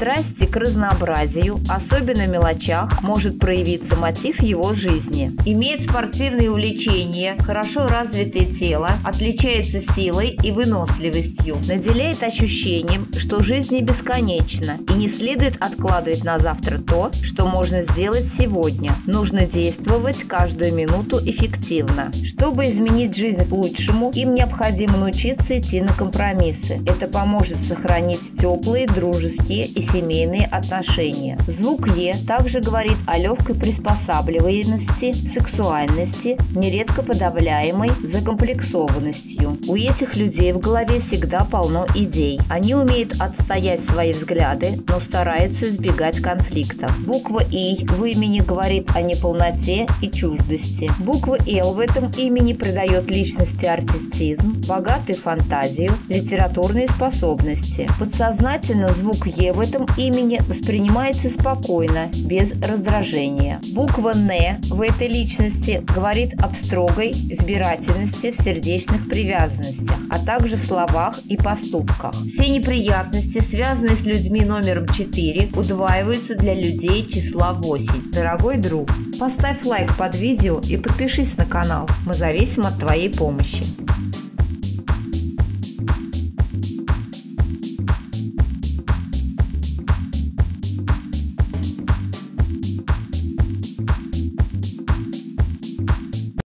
страсти к разнообразию, особенно в мелочах, может проявиться мотив его жизни. Имеет спортивные увлечения, хорошо развитое тело, отличается силой и выносливостью, наделяет ощущением, что жизнь не бесконечна и не следует откладывать на завтра то, что можно сделать сегодня. Нужно действовать каждую минуту эффективно. Чтобы изменить жизнь к лучшему, им необходимо научиться идти на компромиссы. Это поможет сохранить теплые, дружеские и семейные отношения. Звук Е также говорит о легкой приспосабливаемости, сексуальности, нередко подавляемой закомплексованностью. У этих людей в голове всегда полно идей. Они умеют отстоять свои взгляды, но стараются избегать конфликтов. Буква И в имени говорит о неполноте и чуждости. Буква Л в этом имени придает личности артистизм, богатую фантазию, литературные способности. Подсознательно звук Е в этом имени воспринимается спокойно, без раздражения. Буква Н в этой личности говорит об строгой избирательности в сердечных привязанностях, а также в словах и поступках. Все неприятности, связанные с людьми номером 4, удваиваются для людей числа 8. Дорогой друг, поставь лайк под видео и подпишись на канал. Мы зависим от твоей помощи.